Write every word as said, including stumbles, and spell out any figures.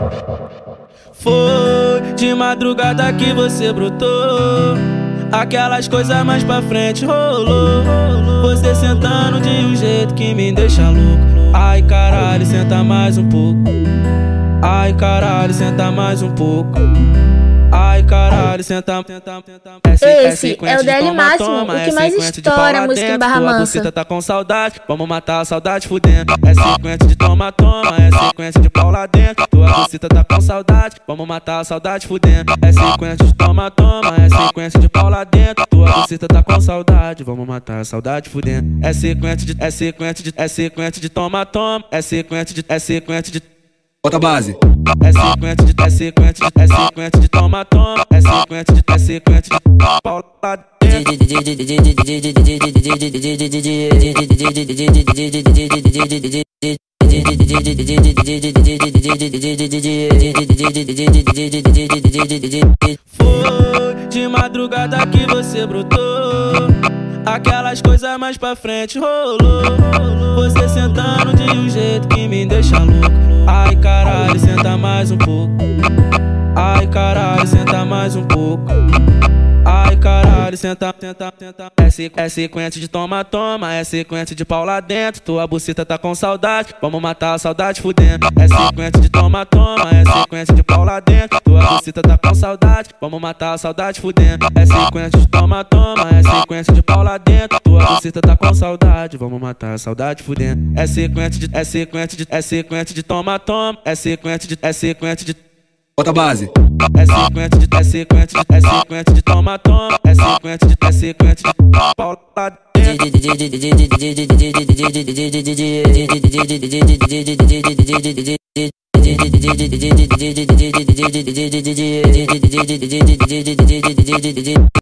Foi de madrugada que você brotou, aquelas coisas mais pra frente rolou. Você sentando de um jeito que me deixa louco. Ai caralho, senta mais um pouco. Ai caralho, senta mais um pouco. Ai caralho, senta, senta, senta. Esse é o D L Máximo, o que mais estoura a música em Barra Mansa. Você tá com saudade, vamos matar a saudade fudendo. É sequência de toma, toma, é sequência de pau lá dentro. Tua buceta tá com saudade, vamos matar a saudade fudendo. É sequência de toma, toma, é sequência de pau lá dentro. Tua buceta tá com saudade, vamos matar a saudade fudendo. É sequência de, é sequência de, é sequência de toma, toma, é sequência de, é sequência de. Bota a base. É sequência de, é sequência de, é sequência de toma, toma, é sequência de, é sequência de pau lá dentro. Foi de madrugada que você brotou, aquelas coisas mais pra frente rolou. Você sentando de um jeito que me deixa louco. Ai caralho, senta mais um pouco. Ai caralho, senta mais um pouco. Ai caralho, senta, senta, senta. É, sequ é sequência de toma, toma, é sequência de pau lá dentro. Tua buceta tá com saudade, vamos matar a saudade fudendo. É sequência de toma, toma, é sequência de pau lá dentro. Tua buceta tá com saudade, vamos matar a saudade fudendo. É sequência de toma, toma, é sequência de pau lá dentro. Tua buceta tá com saudade, vamos matar a saudade fudendo. É sequência de, é sequência de, é sequência de toma, toma, é sequência de, é sequência de. Bota a base. É sequência de, é sequência de, é sequência de toma, toma, é sequência de, é sequência de pau lá dentro.